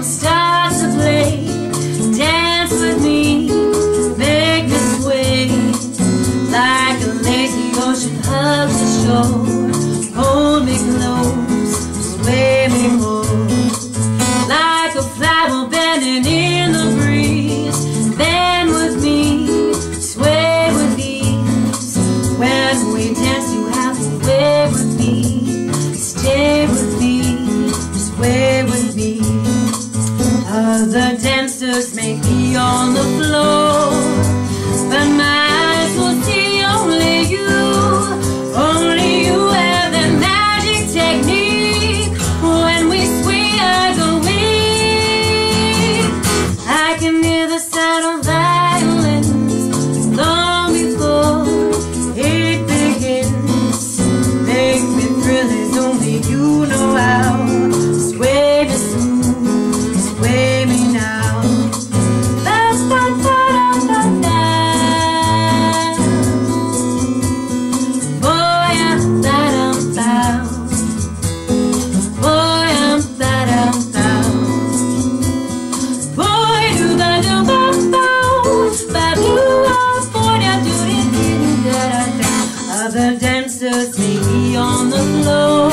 rhythm starts to play. Dance with me, make me sway, like a lazy ocean hugs the shore. Hold me close, sway me more, like a flower bending in the breeze. Bend with me, sway with ease. When we dance, you have to sway with me. Stay with me, sway with me. Other dancers may be on the floor, but my eyes will see only you. Only you have that magic technique. When we swing, I go weak. I can hear the sound of violins long before it begins. Make me thrill as only you know how. Sway me soon, sway me now. Other dancers may be on the floor,